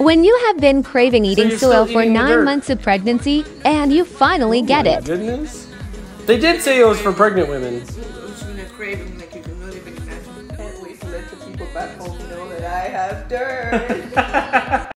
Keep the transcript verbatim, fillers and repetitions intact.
When you have been craving eating you're soil still for eating the nine dirt. months of pregnancy, and you finally Oh get my it. Goodness. They did say it was for pregnant women. It's been a craving like you can not even imagine. Can't wait to let the people back home know that I have dirt.